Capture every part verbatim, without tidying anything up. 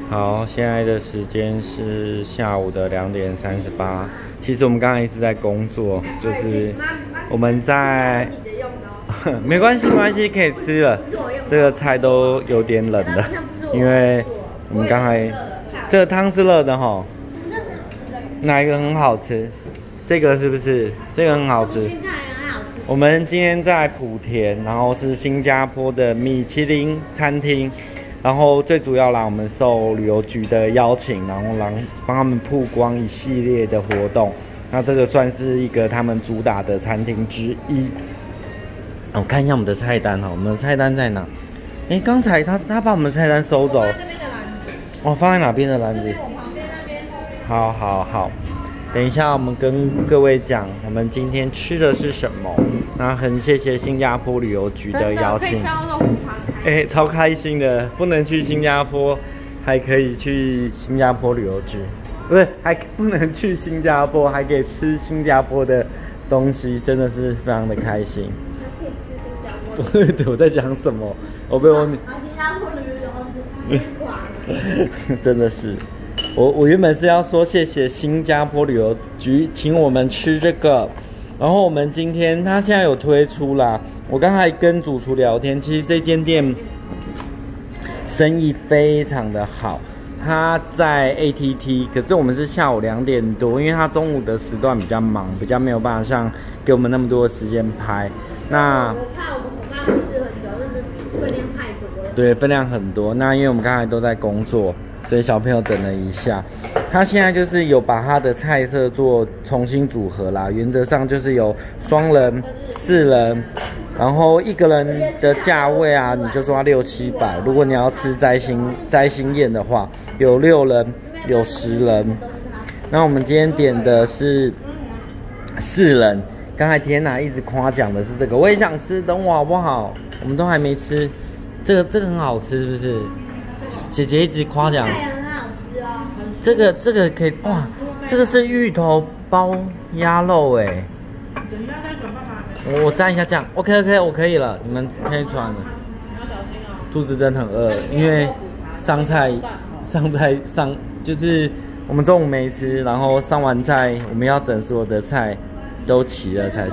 好，现在的时间是下午的两点三十八。其实我们刚才一直在工作，就是我们在，没关系没关系，可以吃了。这个菜都有点冷了，因为我们刚才这个汤是热的哈。哪一个很好吃？这个是不是？这个很好吃。我们今天在莆田，然后是新加坡的米其林餐厅。然后最主要啦，我们受旅游局的邀请，然后让帮他们曝光一系列的活动。那这个算是一个他们主打的餐厅之一。我看一下我们的菜单哈，我们的菜单在哪？哎，刚才他他把我们的菜单收走。哦，放在哪边的篮子？我旁边那边。好好好，等一下我们跟各位讲，我们今天吃的是什么。那很谢谢新加坡旅游局的邀请。哎、欸，超开心的！不能去新加坡，还可以去新加坡旅游局，不是还不能去新加坡，还可以吃新加坡的东西，真的是非常的开心。还可以吃新加坡的？对，我在讲什么？我被我新加坡的旅游是吃垮了。真的是，我我原本是要说谢谢新加坡旅游局请我们吃这个。然后我们今天，他现在有推出啦。我刚才跟主厨聊天，其实这间店生意非常的好。他在 A T T， 可是我们是下午两点多，因为他中午的时段比较忙，比较没有办法像给我们那么多的时间拍。那我怕我们伙伴会吃很久，但是分量太多了。 对，分量很多。那因为我们刚才都在工作。所以小朋友等了一下，他现在就是有把他的菜色做重新组合啦。原则上就是有双人、四人，然后一个人的价位啊，你就说六七百。如果你要吃摘星摘星宴的话，有六人，有十人。那我们今天点的是四人。刚才天娜一直夸奖的是这个，我也想吃，等我好不好？我们都还没吃，这个这个很好吃，是不是？姐姐一直夸奖， 很好吃哦。 这个这个可以哇，这个是芋头包鸭肉哎。等一下再转爸爸。我蘸一下酱 ，OK OK 我可以了，你们可以转了。你要小心哦。肚子真的很饿，因为上菜上菜上就是我们中午没吃，然后上完菜我们要等所有的菜都齐了才吃。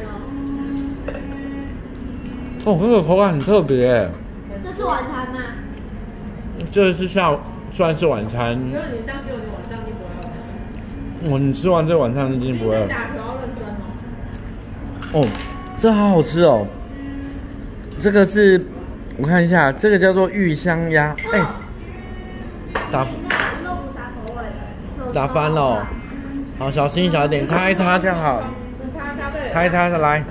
哦，这个口感很特别。 这是晚餐吗？ 这是下午算是晚餐。因为你相信我，你晚上就不会饿。哦，你吃完这晚餐一定不会饿。哦，这好好吃哦。这个是，我看一下，这个叫做玉香鸭。哎、欸，打打翻了、哦。好，小心小一点，擦一擦这样好。擦一擦来。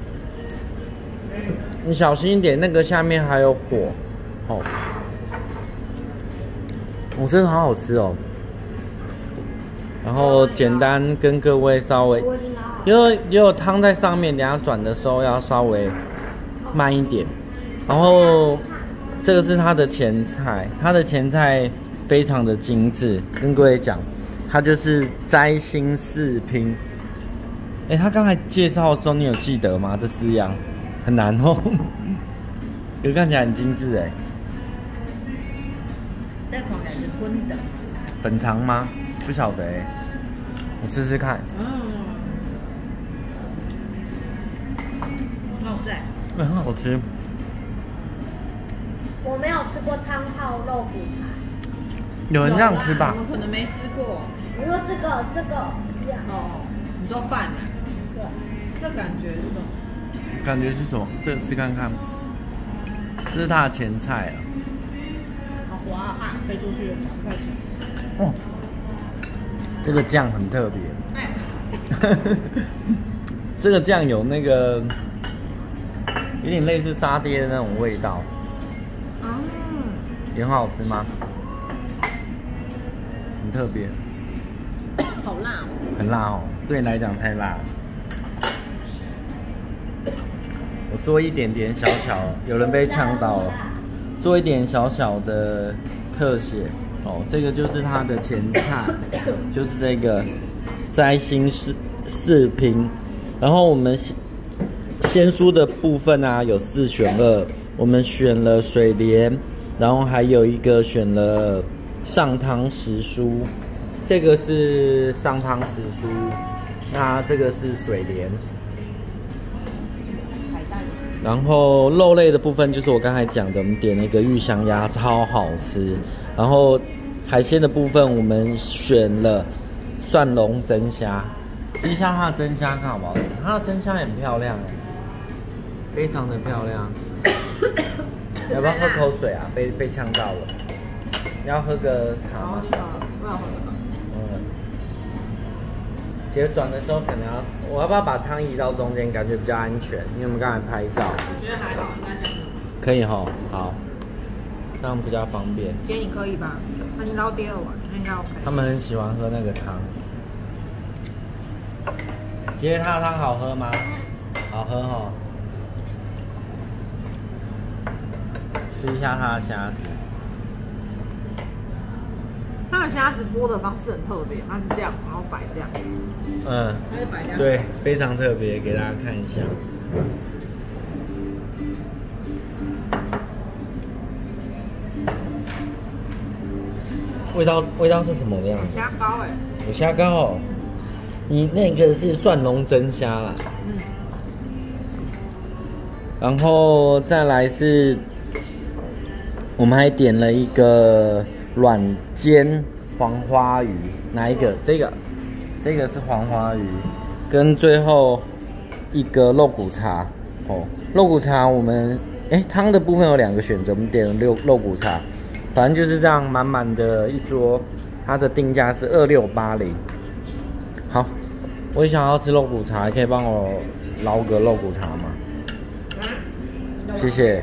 你小心一点，那个下面还有火。哦。哦，真的好好吃哦。然后简单跟各位稍微，因为也有汤在上面，等下转的时候要稍微慢一点。然后这个是它的前菜，它的前菜非常的精致，跟各位讲，它就是摘星四拼。哎，他刚才介绍的时候，你有记得吗？这四样很难哦，可是看起来很精致哎。 这款也是荤的， 粉肠吗？不晓得哎、欸，我试试看。嗯，很好吃哎，很好吃。 我没有吃过汤泡肉骨茶， 有人这样吃吧？ 我可能没吃过。 你说这个这个这样哦，你说饭啊？ 对， 这感觉是什么？ 感觉是什么？这吃看看。这是它的前菜啊。 滑啊！飞出去了，讲快钱。 哦，这个酱很特别。哎，这个酱有那个有点类似沙爹的那种味道。嗯，也很好吃吗？很特别。 好辣哦！ 很辣哦，对你来讲太辣了。我做一点点小小，有人被呛到了。做一点小小的特写哦，这个就是它的前菜，就是这个摘星四四拼，然后我们鲜蔬的部分啊有四选二，我们选了水莲，然后还有一个选了上汤时蔬，这个是上汤时蔬，那这个是水莲。 海带。 然后肉类的部分就是我刚才讲的，我们点了一个玉香鸭，超好吃。然后海鲜的部分，我们选了蒜蓉蒸虾，吃一下它的蒸虾看好不好吃？它的蒸虾很漂亮哎，非常的漂亮。要不要喝口水啊？被被呛到了。要喝个茶吗？ 我要喝这个。 嗯。姐转的时候可能要，我要不要把汤移到中间，感觉比较安全？因为我们刚才拍照。 我觉得还好，应该这样。 可以哈，好，这样比较方便。 姐，你可以吧？那你捞第二碗，应该 OK。 他们很喜欢喝那个汤。姐，它的汤好喝吗？好喝哈。吃一下它的虾子。 它的虾子剥的方式很特别，它是这样，然后摆这样。 嗯， 它是摆这样。 对，非常特别，给大家看一下。味道味道是什么样？ 虾膏哎。 有虾膏哦。你那个是蒜蓉蒸虾啦。 嗯。 然后再来是，我们还点了一个软煎黄花鱼，哪一个？这个，这个是黄花鱼，跟最后一个肉骨茶哦。肉骨茶我们哎汤的部分有两个选择，我们点了六肉骨茶，反正就是这样满满的一桌，它的定价是二六八零。好，我也想要吃肉骨茶，可以帮我捞个肉骨茶吗？谢谢。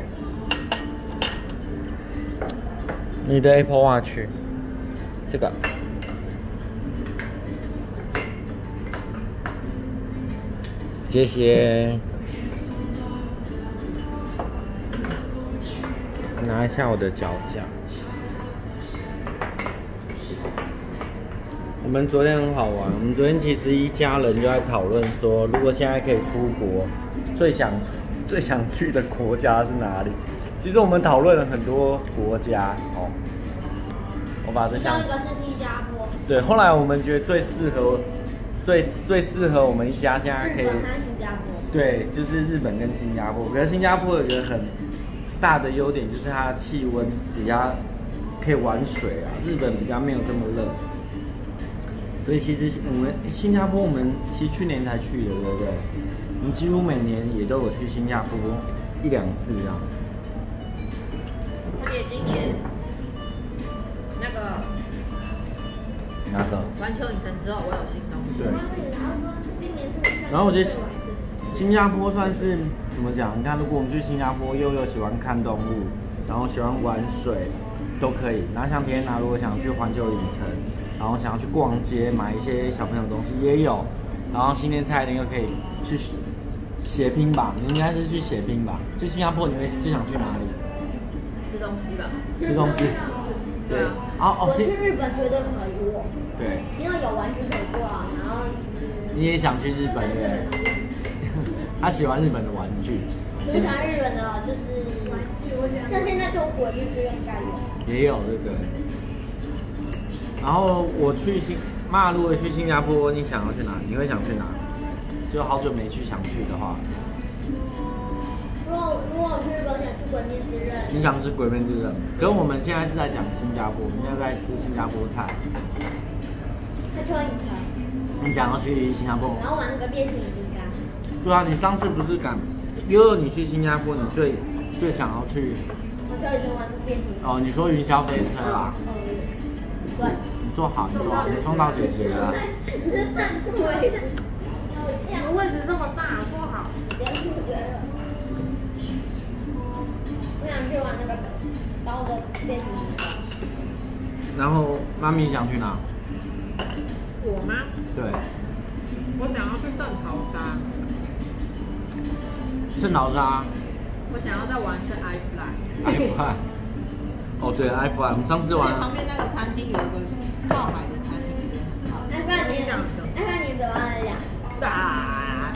你的 Apple Watch， 这个。谢谢。拿一下我的脚架。我们昨天很好玩，我们昨天其实一家人就在讨论说，如果现在可以出国，最想最想去的国家是哪里？其实我们讨论了很多国家哦。我把这其中一个是新加坡。 对，后来我们觉得最适合、最最适合我们一家现在可以。 日本和新加坡。 对，就是日本跟新加坡。可是新加坡有一个很大的优点，就是它的气温比较可以玩水啊，日本比较没有这么热。所以其实我们新加坡，我们其实去年才去的，对不对？我们几乎每年也都有去新加坡一两次这样。 而且今年那个哪个？ 环球影城之后，我有新东西。 对。 然后说今年是。 然后我觉得新加坡算是怎么讲？你看，如果我们去新加坡，又有喜欢看动物，然后喜欢玩水，都可以。然后像田娜，如果想去环球影城，然后想要去逛街买一些小朋友的东西也有。然后新年菜一定又可以去血拼吧？你应该是去血拼吧？去新加坡你会最想去哪里？ 吃东西吧。 吃东西。对。然后哦， 我去日本绝对可以过。 对。 因为有玩具可以过啊，然后。 你也想去日本对？他喜欢日本的玩具。 我喜欢日本的，就是玩具。我像现在就《鬼灭之刃》应该有。 也有，对不对？然后我去新，妈，如果去新加坡，你想要去哪？你会想去哪？就好久没去，想去的话。 如果如果我去日本，想去《鬼灭之刃》。 你想吃《鬼灭之刃》？可是我们现在是在讲新加坡，我们现在在吃新加坡菜。 在车影城。 你想要去新加坡？ 然后玩那个变形金刚。 对啊，你上次不是赶，因为你去新加坡，你最最想要去。 我就已经玩变形。 哦，你说云霄飞车啦。 嗯，对。 你坐好，你坐好，你撞到姐姐了。 是站对的。 这样位置那么大，坐好。 我想去玩那个高的变形金刚。 然后妈咪想去哪？ 我吗？ 对。 我想要去圣淘沙。 圣淘沙。 我想要再玩一次 iFly。 iFly。哦，对 ，iFly， 我们上次玩。 旁边那个餐厅有一个靠海的餐厅，觉得很好。 iFly 你，iFly你怎么来讲？ 大。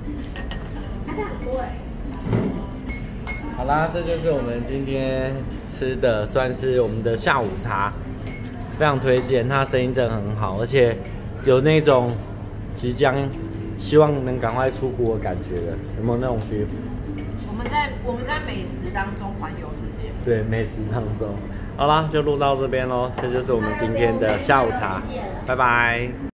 iFly 很贵。 好啦，这就是我们今天吃的，算是我们的下午茶，非常推荐。它生意真的很好，而且有那种即将希望能赶快出国的感觉的，有没有那种 feel？ 我们在我们在美食当中环游世界。 对，美食当中。好啦，就录到这边咯，这就是我们今天的下午茶，拜拜。